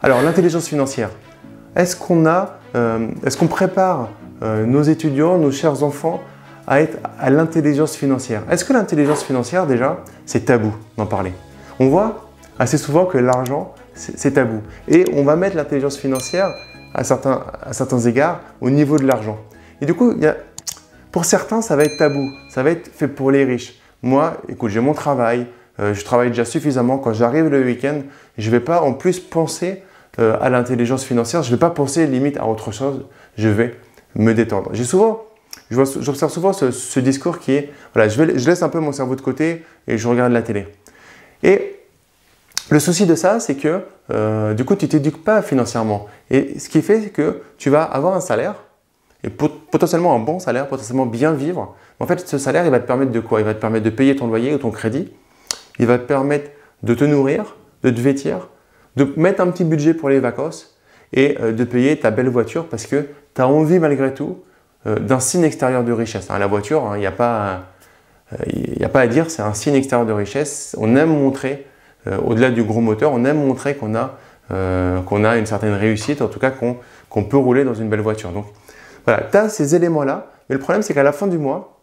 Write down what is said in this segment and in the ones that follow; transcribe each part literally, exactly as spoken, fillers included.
Alors, l'intelligence financière, est-ce qu'on a, euh, est-ce qu'on prépare euh, nos étudiants, nos chers enfants à être à l'intelligence financière? Est-ce que l'intelligence financière, déjà, c'est tabou d'en parler? On voit assez souvent que l'argent, c'est tabou. Et on va mettre l'intelligence financière, à certains, à certains égards, au niveau de l'argent. Et du coup, il y a, pour certains, ça va être tabou. Ça va être fait pour les riches. Moi, écoute, j'ai mon travail, euh, je travaille déjà suffisamment. Quand j'arrive le week-end, je ne vais pas en plus penser euh, à l'intelligence financière. Je ne vais pas penser limite à autre chose. Je vais me détendre. J'ai souvent, j'observe souvent ce, ce discours qui est, voilà, je, vais, je laisse un peu mon cerveau de côté et je regarde la télé. Et le souci de ça, c'est que euh, du coup, tu ne t'éduques pas financièrement. Et ce qui fait que tu vas avoir un salaire, et potentiellement un bon salaire, potentiellement bien vivre. En fait, ce salaire, il va te permettre de quoi? Il va te permettre de payer ton loyer ou ton crédit. Il va te permettre de te nourrir, de te vêtir, de mettre un petit budget pour les vacances et euh, de payer ta belle voiture parce que tu as envie malgré tout euh, d'un signe extérieur de richesse. Hein, la voiture, il hein, n'y a, euh, a pas à dire, c'est un signe extérieur de richesse. On aime montrer, euh, au-delà du gros moteur, on aime montrer qu'on a, euh, qu'on a une certaine réussite, en tout cas qu'on qu'on peut rouler dans une belle voiture. Donc voilà, tu as ces éléments-là, mais le problème c'est qu'à la fin du mois,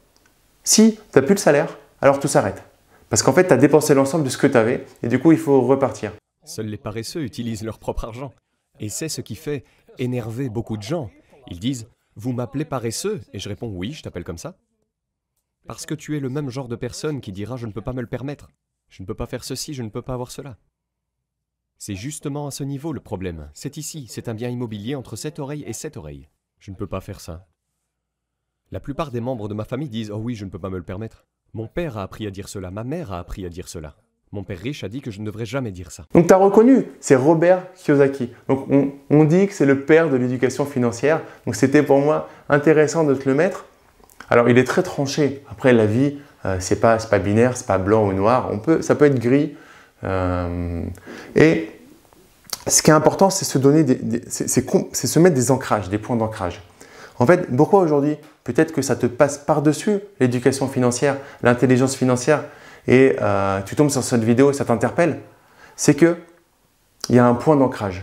si tu n'as plus de salaire, alors tout s'arrête. Parce qu'en fait, tu as dépensé l'ensemble de ce que tu avais et du coup, il faut repartir. Seuls les paresseux utilisent leur propre argent. Et c'est ce qui fait énerver beaucoup de gens. Ils disent « Vous m'appelez paresseux ?» Et je réponds « Oui, je t'appelle comme ça. » Parce que tu es le même genre de personne qui dira « Je ne peux pas me le permettre. Je ne peux pas faire ceci, je ne peux pas avoir cela. » C'est justement à ce niveau le problème. C'est ici, c'est un bien immobilier entre cette oreille et cette oreille. Je ne peux pas faire ça. La plupart des membres de ma famille disent « Oh oui, je ne peux pas me le permettre. » Mon père a appris à dire cela, ma mère a appris à dire cela. Mon père riche a dit que je ne devrais jamais dire ça. Donc tu as reconnu, c'est Robert Kiyosaki. Donc on, on dit que c'est le père de l'éducation financière. Donc c'était pour moi intéressant de te le mettre. Alors il est très tranché. Après la vie, euh, c'est pas, c'est pas binaire, c'est pas blanc ou noir. On peut, ça peut être gris. Euh, et ce qui est important, c'est se donner, des, des, c'est se mettre des ancrages, des points d'ancrage. En fait, pourquoi aujourd'hui, peut-être que ça te passe par-dessus l'éducation financière, l'intelligence financière, et euh, tu tombes sur cette vidéo et ça t'interpelle, c'est qu'il y a un point d'ancrage,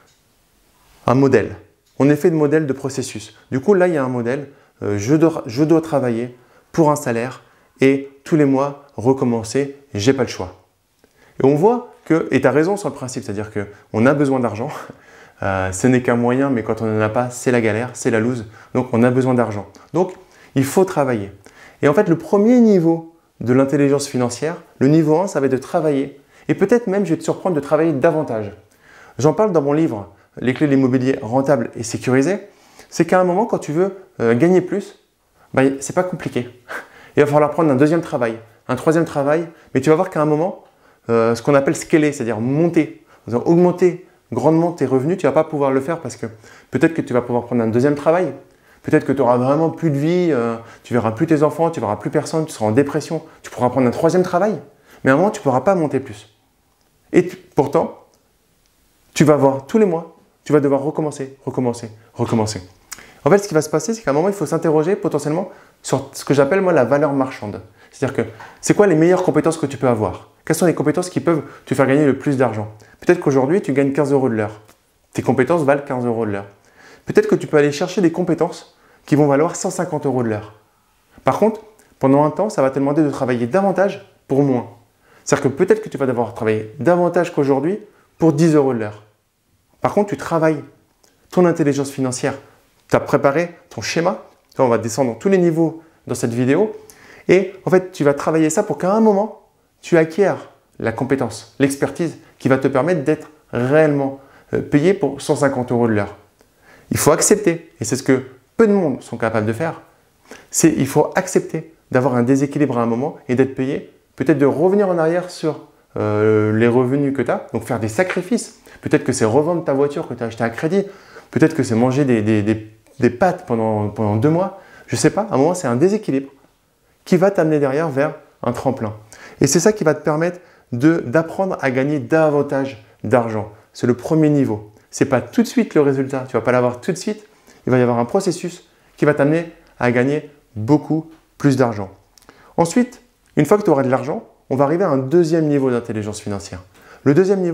un modèle. On est fait de modèle de processus. Du coup, là, il y a un modèle, euh, je, dois, je dois travailler pour un salaire et tous les mois recommencer, j'ai pas le choix. Et on voit que, et tu as raison sur le principe, c'est-à-dire qu'on a besoin d'argent. Euh, ce n'est qu'un moyen, mais quand on n'en a pas, c'est la galère, c'est la loose. Donc, on a besoin d'argent. Donc, il faut travailler. Et en fait, le premier niveau de l'intelligence financière, le niveau un, ça va être de travailler. Et peut-être même, je vais te surprendre de travailler davantage. J'en parle dans mon livre, Les clés de l'immobilier rentable et sécurisé. C'est qu'à un moment, quand tu veux euh, gagner plus, bah, c'est pas compliqué. Il va falloir prendre un deuxième travail, un troisième travail, mais tu vas voir qu'à un moment, euh, ce qu'on appelle scaler, c'est-à-dire monter, augmenter grandement tes revenus, tu ne vas pas pouvoir le faire parce que peut-être que tu vas pouvoir prendre un deuxième travail, peut-être que tu auras vraiment plus de vie, euh, tu verras plus tes enfants, tu verras plus personne, tu seras en dépression, tu pourras prendre un troisième travail, mais à un moment, tu ne pourras pas monter plus. Et tu, pourtant, tu vas voir tous les mois, tu vas devoir recommencer, recommencer, recommencer. En fait, ce qui va se passer, c'est qu'à un moment, il faut s'interroger potentiellement sur ce que j'appelle moi la valeur marchande. C'est-à-dire que c'est quoi les meilleures compétences que tu peux avoir? Quelles sont les compétences qui peuvent te faire gagner le plus d'argent? Peut-être qu'aujourd'hui, tu gagnes quinze euros de l'heure. Tes compétences valent quinze euros de l'heure. Peut-être que tu peux aller chercher des compétences qui vont valoir cent cinquante euros de l'heure. Par contre, pendant un temps, ça va te demander de travailler davantage pour moins. C'est-à-dire que peut-être que tu vas devoir travailler davantage qu'aujourd'hui pour dix euros de l'heure. Par contre, tu travailles ton intelligence financière. Tu as préparé ton schéma. On va descendre dans tous les niveaux dans cette vidéo. Et en fait, tu vas travailler ça pour qu'à un moment, tu acquières la compétence, l'expertise qui va te permettre d'être réellement payé pour cent cinquante euros de l'heure. Il faut accepter, et c'est ce que peu de monde sont capables de faire, c'est il faut accepter d'avoir un déséquilibre à un moment et d'être payé, peut-être de revenir en arrière sur euh, les revenus que tu as, donc faire des sacrifices. Peut-être que c'est revendre ta voiture que tu as achetée à crédit, peut-être que c'est manger des, des, des, des pâtes pendant, pendant deux mois, je ne sais pas, à un moment c'est un déséquilibre qui va t'amener derrière vers un tremplin. Et c'est ça qui va te permettre d'apprendre à gagner davantage d'argent. C'est le premier niveau. Ce n'est pas tout de suite le résultat, tu ne vas pas l'avoir tout de suite. Il va y avoir un processus qui va t'amener à gagner beaucoup plus d'argent. Ensuite, une fois que tu auras de l'argent, on va arriver à un deuxième niveau d'intelligence financière. Le deuxième niveau,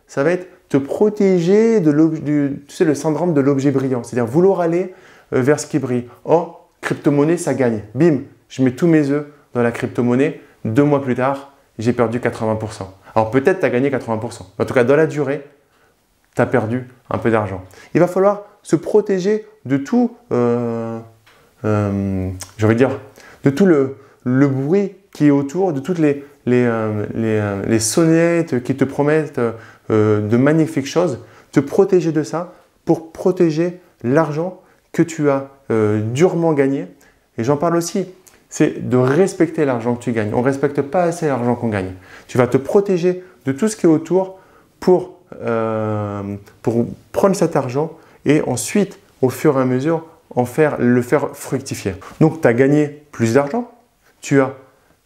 ça va être te protéger de du, tu sais, le syndrome de l'objet brillant, c'est-à-dire vouloir aller euh, vers ce qui brille. Oh, crypto-monnaie, ça gagne. Bim, je mets tous mes œufs dans la crypto-monnaie. Deux mois plus tard, j'ai perdu quatre-vingts pour cent. Alors peut-être tu as gagné quatre-vingts pour cent. En tout cas, dans la durée, tu as perdu un peu d'argent. Il va falloir se protéger de tout, euh, euh, je vais dire, de tout le, le bruit qui est autour, de toutes les, les, euh, les, euh, les sonnettes qui te promettent euh, de magnifiques choses. Te protéger de ça pour protéger l'argent que tu as euh, durement gagné. Et j'en parle aussi, c'est de respecter l'argent que tu gagnes. On ne respecte pas assez l'argent qu'on gagne. Tu vas te protéger de tout ce qui est autour pour, euh, pour prendre cet argent et ensuite, au fur et à mesure, en faire, le faire fructifier. Donc, tu as gagné plus d'argent, tu as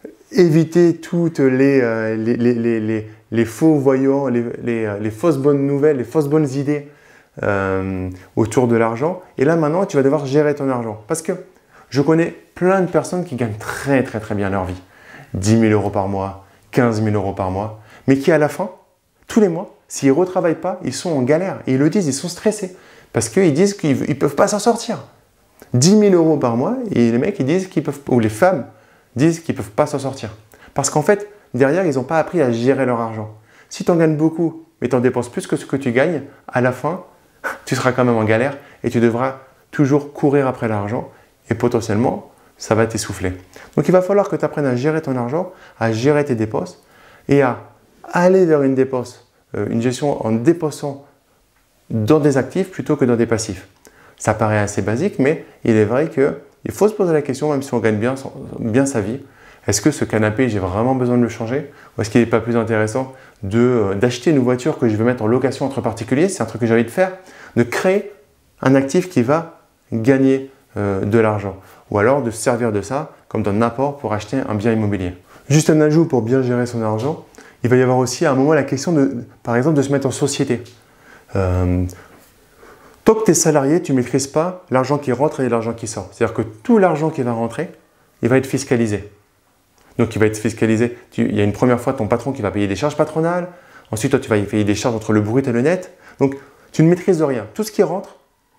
évité toutes les, euh, les, les, les, les, les faux voyants, les, les, les fausses bonnes nouvelles, les fausses bonnes idées euh, autour de l'argent. Et là, maintenant, tu vas devoir gérer ton argent. Parce que je connais plein de personnes qui gagnent très, très, très bien leur vie. dix mille euros par mois, quinze mille euros par mois, mais qui, à la fin, tous les mois, s'ils ne retravaillent pas, ils sont en galère. Et ils le disent, ils sont stressés. Parce qu'ils disent qu'ils ne peuvent pas s'en sortir. dix mille euros par mois, et les mecs, ils disent qu'ils peuvent, ou les femmes disent qu'ils ne peuvent pas s'en sortir. Parce qu'en fait, derrière, ils n'ont pas appris à gérer leur argent. Si tu en gagnes beaucoup, mais tu en dépenses plus que ce que tu gagnes, à la fin, tu seras quand même en galère et tu devras toujours courir après l'argent et potentiellement, ça va t'essouffler. Donc, il va falloir que tu apprennes à gérer ton argent, à gérer tes dépenses et à aller vers une dépense, euh, une gestion en dépensant dans des actifs plutôt que dans des passifs. Ça paraît assez basique, mais il est vrai qu'il faut se poser la question, même si on gagne bien, bien sa vie, est-ce que ce canapé, j'ai vraiment besoin de le changer? Ou est-ce qu'il n'est pas plus intéressant de, d'acheter une voiture que je vais mettre en location entre particuliers? C'est un truc que j'ai envie de faire, de créer un actif qui va gagner euh, de l'argent. Ou alors de se servir de ça comme d'un apport pour acheter un bien immobilier. Juste un ajout pour bien gérer son argent, il va y avoir aussi à un moment la question, de, par exemple, de se mettre en société. Euh, tant que tu es salarié, tu ne maîtrises pas l'argent qui rentre et l'argent qui sort. C'est-à-dire que tout l'argent qui va rentrer, il va être fiscalisé. Donc, il va être fiscalisé. Tu, il y a une première fois ton patron qui va payer des charges patronales. Ensuite, toi, tu vas payer des charges entre le brut et le net. Donc, tu ne maîtrises rien. Tout ce qui rentre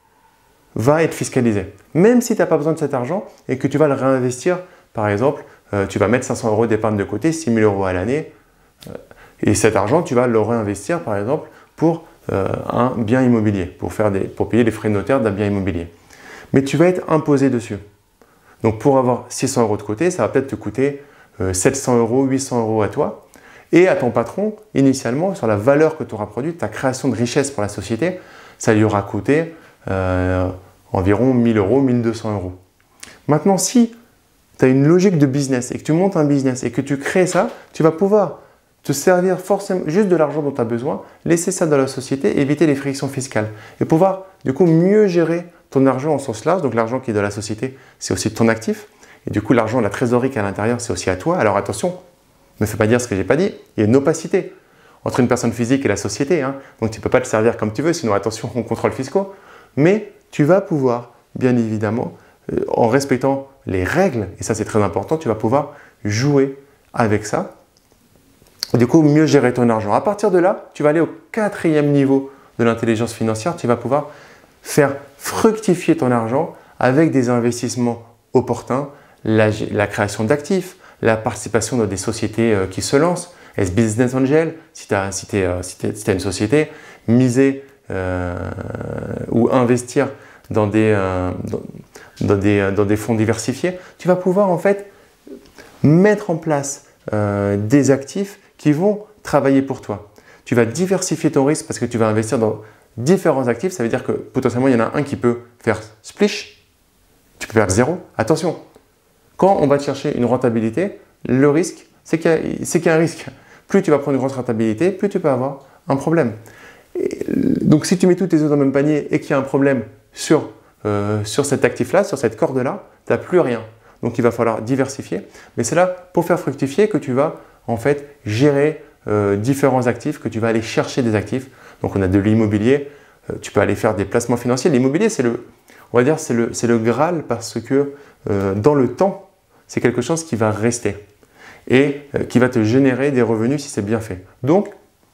va être fiscalisé. Même si tu n'as pas besoin de cet argent et que tu vas le réinvestir, par exemple, euh, tu vas mettre cinq cents euros d'épargne de côté, six mille euros à l'année. Euh, et cet argent, tu vas le réinvestir, par exemple, pour euh, un bien immobilier, pour, faire des, pour payer les frais de notaire d'un bien immobilier. Mais tu vas être imposé dessus. Donc, pour avoir six cents euros de côté, ça va peut-être te coûter euh, sept cents euros, huit cents euros à toi. Et à ton patron, initialement, sur la valeur que tu auras produite, ta création de richesse pour la société, ça lui aura coûté euh, environ mille euros, mille deux cents euros. Maintenant, si tu as une logique de business et que tu montes un business et que tu crées ça, tu vas pouvoir te servir forcément juste de l'argent dont tu as besoin, laisser ça dans la société, éviter les frictions fiscales et pouvoir du coup mieux gérer ton argent en sens large. Donc l'argent qui est dans la société, c'est aussi ton actif. Et du coup, l'argent, la trésorerie qui est à l'intérieur, c'est aussi à toi. Alors attention, ne me fais pas dire ce que je n'ai pas dit. Il y a une opacité entre une personne physique et la société. Hein. Donc tu ne peux pas te servir comme tu veux, sinon attention aux contrôles fiscaux. Mais tu vas pouvoir, bien évidemment, euh, en respectant les règles, et ça c'est très important, tu vas pouvoir jouer avec ça. Du coup, mieux gérer ton argent. À partir de là, tu vas aller au quatrième niveau de l'intelligence financière. Tu vas pouvoir faire fructifier ton argent avec des investissements opportuns, la, la création d'actifs, la participation dans des sociétés euh, qui se lancent, est-ce business angel, si tu as si t'es, euh, si t'es, si t'es une société, miser euh, ou investir dans des, euh, dans, dans, des, dans des fonds diversifiés, tu vas pouvoir en fait mettre en place euh, des actifs qui vont travailler pour toi. Tu vas diversifier ton risque parce que tu vas investir dans différents actifs. Ça veut dire que potentiellement, il y en a un qui peut faire splish, tu peux faire zéro. Attention, quand on va te chercher une rentabilité, le risque, c'est qu'il y a, c'est qu'il y a un risque. Plus tu vas prendre une grosse rentabilité, plus tu peux avoir un problème. Et donc, si tu mets tous tes œufs dans le même panier et qu'il y a un problème sur, euh, sur cet actif-là, sur cette corde-là, tu n'as plus rien. Donc, il va falloir diversifier. Mais c'est là, pour faire fructifier, que tu vas en fait gérer euh, différents actifs, que tu vas aller chercher des actifs. Donc, on a de l'immobilier, euh, tu peux aller faire des placements financiers. L'immobilier, c'est le, on va dire, c'est le, c'est le Graal parce que euh, dans le temps, c'est quelque chose qui va rester et euh, qui va te générer des revenus si c'est bien fait. Donc,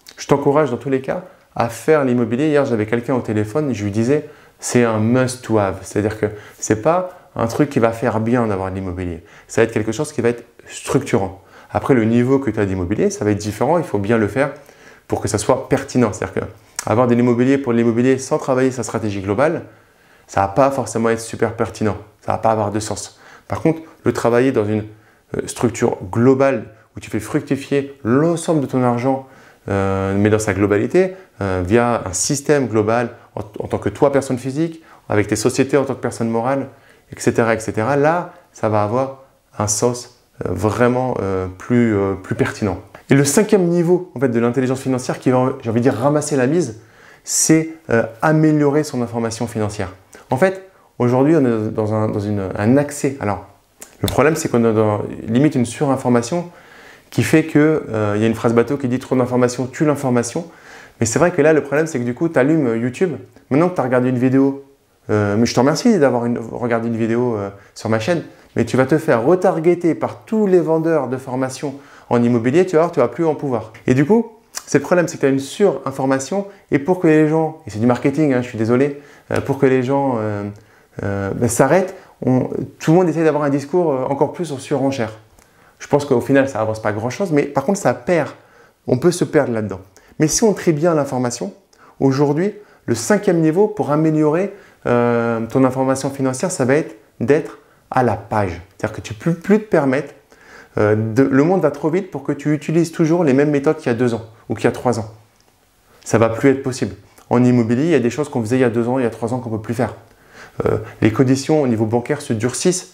je t'encourage dans tous les cas à faire l'immobilier. Hier, j'avais quelqu'un au téléphone et je lui disais, c'est un must to have. C'est-à-dire que ce n'est pas un truc qui va faire bien d'avoir de l'immobilier. Ça va être quelque chose qui va être structurant. Après, le niveau que tu as d'immobilier, ça va être différent. Il faut bien le faire pour que ça soit pertinent. C'est-à-dire qu'avoir de l'immobilier pour de l'immobilier sans travailler sa stratégie globale, ça ne va pas forcément être super pertinent. Ça ne va pas avoir de sens. Par contre, le travailler dans une structure globale où tu fais fructifier l'ensemble de ton argent, euh, mais dans sa globalité, euh, via un système global en, en tant que toi, personne physique, avec tes sociétés en tant que personne morale, et cetera, et cetera. Là, ça va avoir un sens euh, vraiment euh, plus, euh, plus pertinent. Et le cinquième niveau en fait, de l'intelligence financière qui va, j'ai envie de dire, ramasser la mise, c'est euh, améliorer son information financière. En fait, aujourd'hui, on est dans, un, dans une, un accès. Alors, le problème, c'est qu'on a dans, limite une surinformation qui fait qu'il euh, y a une phrase bateau qui dit « trop d'informations tue l'information ». Mais c'est vrai que là, le problème, c'est que du coup, tu allumes YouTube. Maintenant que tu as regardé une vidéo, euh, mais je te remercie d'avoir regardé une vidéo euh, sur ma chaîne, mais tu vas te faire retargeter par tous les vendeurs de formation en immobilier, tu vas voir, tu vas plus en pouvoir. Et du coup, c'est le problème, c'est que tu as une surinformation et pour que les gens, et c'est du marketing, hein, je suis désolé, euh, pour que les gens euh, euh, ben, s'arrêtent, on, tout le monde essaie d'avoir un discours euh, encore plus en surenchère. Je pense qu'au final, ça avance pas grand-chose, mais par contre, ça perd. On peut se perdre là-dedans. Mais si on trie bien l'information, aujourd'hui, le cinquième niveau pour améliorer euh, ton information financière, ça va être d'être à la page. C'est-à-dire que tu ne peux plus te permettre, euh, de, le monde va trop vite pour que tu utilises toujours les mêmes méthodes qu'il y a deux ans ou qu'il y a trois ans. Ça ne va plus être possible. En immobilier, il y a des choses qu'on faisait il y a deux ans, il y a trois ans qu'on ne peut plus faire. Euh, les conditions au niveau bancaire se durcissent,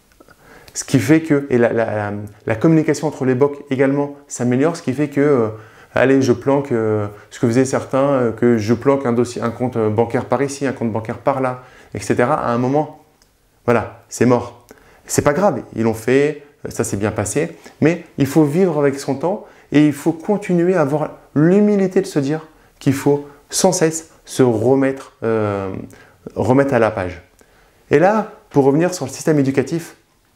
ce qui fait que, et la, la, la, la communication entre les banques également s'améliore, ce qui fait que, euh, allez, je planque, euh, ce que faisaient certains, euh, que je planque un, dossier, un compte bancaire par ici, un compte bancaire par là, et cetera. À un moment, voilà, c'est mort. C'est pas grave, ils l'ont fait, ça s'est bien passé, mais il faut vivre avec son temps et il faut continuer à avoir l'humilité de se dire qu'il faut sans cesse se remettre, euh, remettre à la page. Et là, pour revenir sur le système éducatif,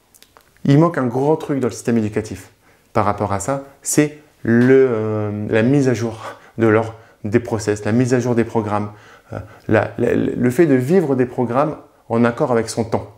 il manque un gros truc dans le système éducatif par rapport à ça, c'est le, euh, la mise à jour de leur, des process, la mise à jour des programmes, euh, la, la, le fait de vivre des programmes en accord avec son temps.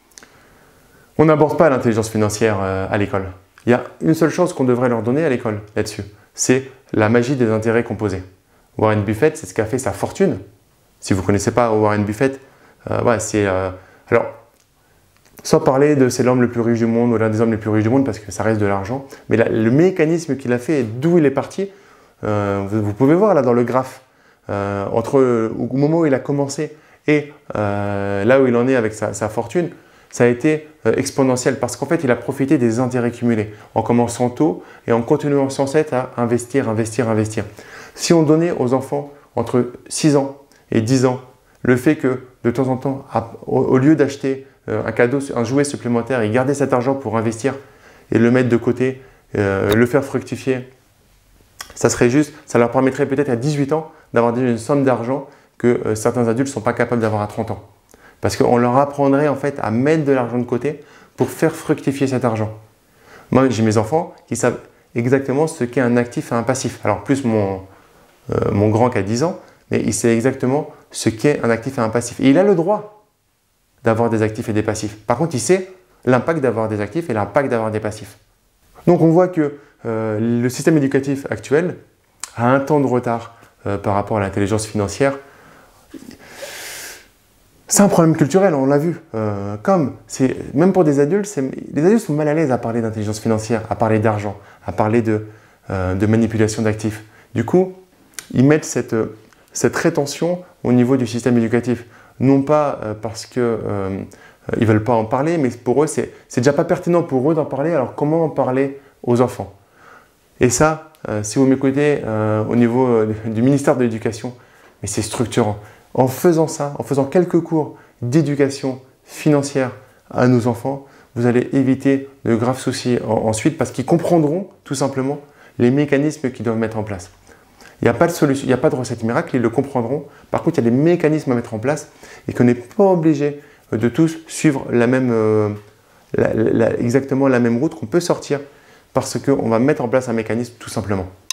On n'aborde pas l'intelligence financière euh, à l'école. Il y a une seule chose qu'on devrait leur donner à l'école là-dessus, c'est la magie des intérêts composés. Warren Buffett, c'est ce qu'a fait sa fortune. Si vous ne connaissez pas Warren Buffett, euh, ouais, c'est... Euh, alors, sans parler de c'est l'homme le plus riche du monde ou l'un des hommes les plus riches du monde parce que ça reste de l'argent, mais la, le mécanisme qu'il a fait et d'où il est parti, euh, vous, vous pouvez voir là dans le graphe, euh, entre euh, au moment où il a commencé et euh, là où il en est avec sa, sa fortune, ça a été euh, exponentiel parce qu'en fait il a profité des intérêts cumulés en commençant tôt et en continuant sans cesse à investir, investir, investir. Si on donnait aux enfants entre six ans et dix ans le fait que de temps en temps, à, au, au lieu d'acheter un cadeau, un jouet supplémentaire et garder cet argent pour investir et le mettre de côté, euh, le faire fructifier, ça serait juste, ça leur permettrait peut-être à dix-huit ans d'avoir déjà une somme d'argent que euh, certains adultes ne sont pas capables d'avoir à trente ans. Parce qu'on leur apprendrait en fait à mettre de l'argent de côté pour faire fructifier cet argent. Moi, j'ai mes enfants qui savent exactement ce qu'est un actif et un passif. Alors plus mon, euh, mon grand qui a dix ans, mais il sait exactement ce qu'est un actif et un passif. Et il a le droit d'avoir des actifs et des passifs. Par contre, il sait l'impact d'avoir des actifs et l'impact d'avoir des passifs. Donc, on voit que euh, le système éducatif actuel a un temps de retard euh, par rapport à l'intelligence financière. C'est un problème culturel, on l'a vu. Euh, comme, même pour des adultes, les adultes sont mal à l'aise à parler d'intelligence financière, à parler d'argent, à parler de, euh, de manipulation d'actifs. Du coup, ils mettent cette, cette rétention au niveau du système éducatif. Non pas euh, parce qu'ils euh, ne veulent pas en parler, mais pour eux, c'est déjà pas pertinent pour eux d'en parler, alors comment en parler aux enfants? Et ça, euh, si vous m'écoutez euh, au niveau euh, du ministère de l'Éducation, mais c'est structurant. En faisant ça, en faisant quelques cours d'éducation financière à nos enfants, vous allez éviter de graves soucis en, ensuite parce qu'ils comprendront tout simplement les mécanismes qu'ils doivent mettre en place. Il n'y a pas de solution, il n'y a pas de recette miracle, ils le comprendront. Par contre, il y a des mécanismes à mettre en place et qu'on n'est pas obligé de tous suivre la même, euh, la, la, exactement la même route, qu'on peut sortir parce qu'on va mettre en place un mécanisme tout simplement.